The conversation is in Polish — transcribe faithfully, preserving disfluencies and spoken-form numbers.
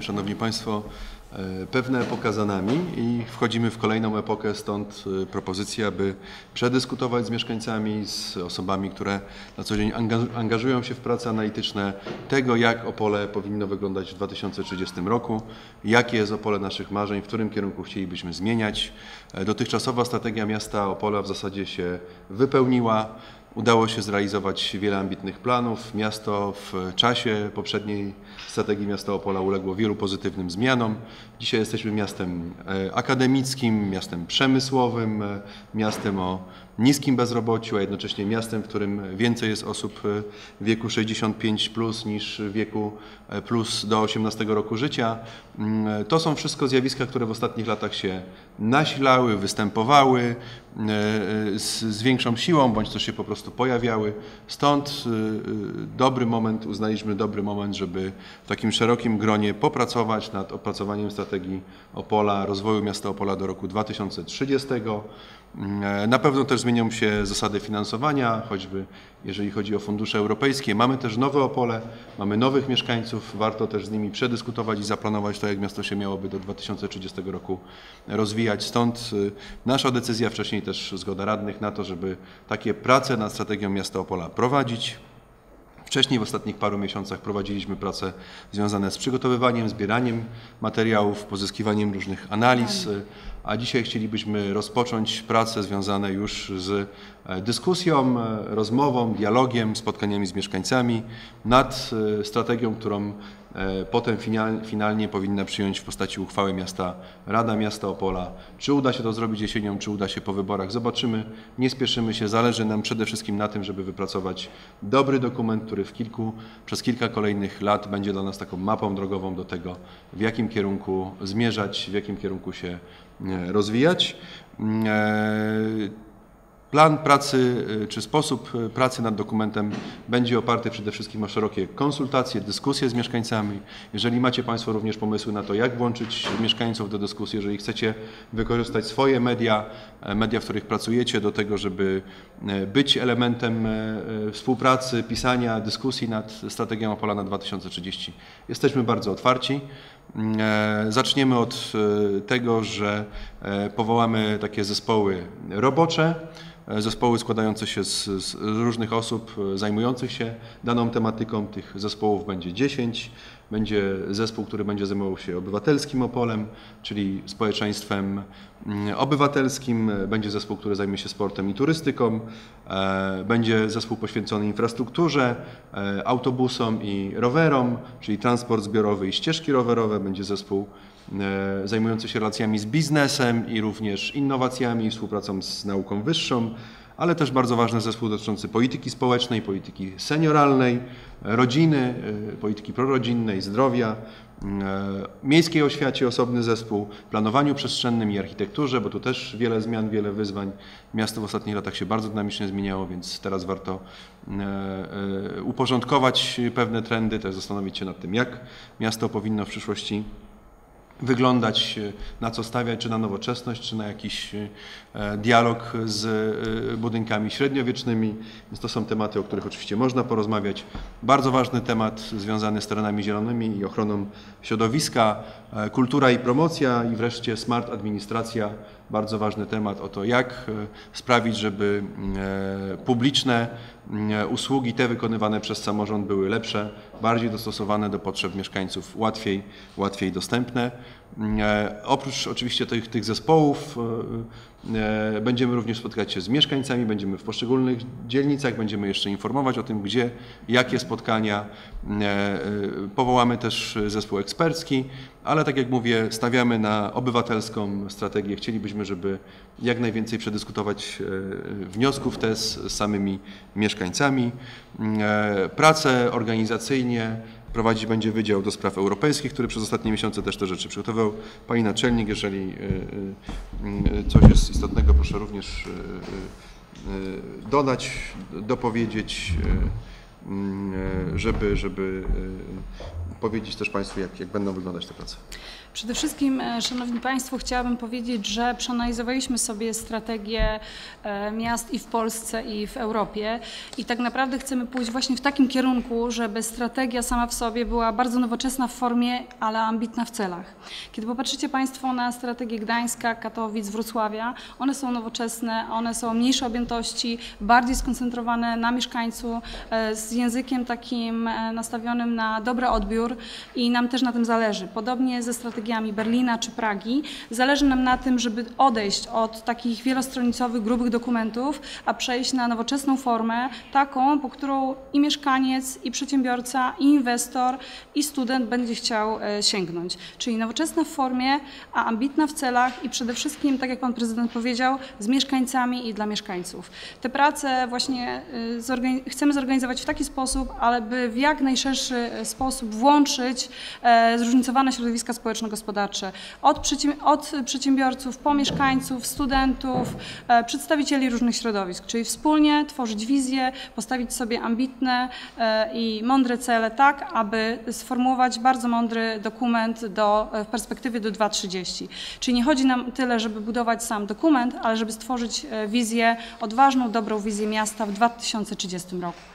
Szanowni Państwo, pewna epoka za nami i wchodzimy w kolejną epokę, stąd propozycja, by przedyskutować z mieszkańcami, z osobami, które na co dzień angażują się w prace analityczne tego, jak Opole powinno wyglądać w dwa tysiące trzydziestym roku, jakie jest Opole naszych marzeń, w którym kierunku chcielibyśmy zmieniać. Dotychczasowa strategia miasta Opola w zasadzie się wypełniła. Udało się zrealizować wiele ambitnych planów. Miasto w czasie poprzedniej strategii miasta Opola uległo wielu pozytywnym zmianom. Dzisiaj jesteśmy miastem akademickim, miastem przemysłowym, miastem o niskim bezrobociu, a jednocześnie miastem, w którym więcej jest osób w wieku sześćdziesiąt pięć plus niż w wieku plus do osiemnastego roku życia. To są wszystko zjawiska, które w ostatnich latach się nasilały, występowały z, z większą siłą, bądź też się po prostu pojawiały. Stąd dobry moment, uznaliśmy dobry moment, żeby w takim szerokim gronie popracować nad opracowaniem strategii Opola, rozwoju miasta Opola do roku dwa tysiące trzydziestego. Na pewno też zmienią się zasady finansowania, choćby jeżeli chodzi o fundusze europejskie. Mamy też nowe Opole, mamy nowych mieszkańców, warto też z nimi przedyskutować i zaplanować to, jak miasto się miałoby do dwa tysiące trzydziestego roku rozwijać. Stąd nasza decyzja, wcześniej też zgoda radnych na to, żeby takie prace nad strategią miasta Opola prowadzić. Wcześniej w ostatnich paru miesiącach prowadziliśmy prace związane z przygotowywaniem, zbieraniem materiałów, pozyskiwaniem różnych analiz, a dzisiaj chcielibyśmy rozpocząć prace związane już z dyskusją, rozmową, dialogiem, spotkaniami z mieszkańcami nad strategią, którą potem finalnie powinna przyjąć w postaci uchwały miasta Rada Miasta Opola. Czy uda się to zrobić jesienią, czy uda się po wyborach, zobaczymy. Nie spieszymy się, zależy nam przede wszystkim na tym, żeby wypracować dobry dokument, który w kilku, przez kilka kolejnych lat będzie dla nas taką mapą drogową do tego, w jakim kierunku zmierzać, w jakim kierunku się rozwijać. Plan pracy czy sposób pracy nad dokumentem będzie oparty przede wszystkim o szerokie konsultacje, dyskusje z mieszkańcami. Jeżeli macie Państwo również pomysły na to, jak włączyć mieszkańców do dyskusji, jeżeli chcecie wykorzystać swoje media, media, w których pracujecie do tego, żeby być elementem współpracy, pisania, dyskusji nad strategią Opola na dwa tysiące trzydziesty, jesteśmy bardzo otwarci. Zaczniemy od tego, że powołamy takie zespoły robocze, zespoły składające się z, z różnych osób zajmujących się daną tematyką. Tych zespołów będzie dziesięć. Będzie zespół, który będzie zajmował się obywatelskim Opolem, czyli społeczeństwem obywatelskim. Będzie zespół, który zajmie się sportem i turystyką. Będzie zespół poświęcony infrastrukturze, autobusom i rowerom, czyli transport zbiorowy i ścieżki rowerowe. Będzie zespół zajmujący się relacjami z biznesem i również innowacjami, współpracą z nauką wyższą, ale też bardzo ważny zespół dotyczący polityki społecznej, polityki senioralnej, rodziny, polityki prorodzinnej, zdrowia, miejskiej oświacie osobny zespół, planowaniu przestrzennym i architekturze, bo tu też wiele zmian, wiele wyzwań. Miasto w ostatnich latach się bardzo dynamicznie zmieniało, więc teraz warto uporządkować pewne trendy, też zastanowić się nad tym, jak miasto powinno w przyszłości wyglądać, na co stawiać, czy na nowoczesność, czy na jakiś dialog z budynkami średniowiecznymi. Więc to są tematy, o których oczywiście można porozmawiać. Bardzo ważny temat związany z terenami zielonymi i ochroną środowiska, kultura i promocja i wreszcie smart administracja. Bardzo ważny temat o to, jak sprawić, żeby publiczne usługi te wykonywane przez samorząd były lepsze, bardziej dostosowane do potrzeb mieszkańców, łatwiej, łatwiej dostępne. Oprócz oczywiście tych, tych zespołów będziemy również spotykać się z mieszkańcami, będziemy w poszczególnych dzielnicach, będziemy jeszcze informować o tym, gdzie, jakie spotkania. Powołamy też zespół ekspercki, ale tak jak mówię, stawiamy na obywatelską strategię. Chcielibyśmy, żeby jak najwięcej przedyskutować wniosków te z samymi mieszkańcami. Pracę organizacyjnie prowadzić będzie Wydział do Spraw Europejskich, który przez ostatnie miesiące też te rzeczy przygotował. Pani naczelnik, jeżeli coś jest istotnego, proszę również dodać, dopowiedzieć. żeby, żeby powiedzieć też Państwu, jak, jak będą wyglądać te prace. Przede wszystkim, Szanowni Państwo, chciałabym powiedzieć, że przeanalizowaliśmy sobie strategię miast i w Polsce, i w Europie i tak naprawdę chcemy pójść właśnie w takim kierunku, żeby strategia sama w sobie była bardzo nowoczesna w formie, ale ambitna w celach. Kiedy popatrzycie Państwo na strategię Gdańska, Katowic, Wrocławia, one są nowoczesne, one są mniejszej objętości, bardziej skoncentrowane na mieszkańcu, z językiem takim nastawionym na dobry odbiór i nam też na tym zależy. Podobnie ze strategią Berlina czy Pragi. Zależy nam na tym, żeby odejść od takich wielostronicowych, grubych dokumentów, a przejść na nowoczesną formę, taką, po którą i mieszkaniec, i przedsiębiorca, i inwestor, i student będzie chciał sięgnąć. Czyli nowoczesna w formie, a ambitna w celach i przede wszystkim, tak jak Pan Prezydent powiedział, z mieszkańcami i dla mieszkańców. Te prace właśnie zorganiz- chcemy zorganizować w taki sposób, ale by w jak najszerszy sposób włączyć zróżnicowane środowiska społeczno-gospodarcze. Od, od przedsiębiorców, po mieszkańców, studentów, e, przedstawicieli różnych środowisk, czyli wspólnie tworzyć wizję, postawić sobie ambitne e, i mądre cele tak, aby sformułować bardzo mądry dokument do, w perspektywie do dwa tysiące trzydziestego. Czyli nie chodzi nam tyle, żeby budować sam dokument, ale żeby stworzyć wizję, odważną, dobrą wizję miasta w dwa tysiące trzydziestym roku.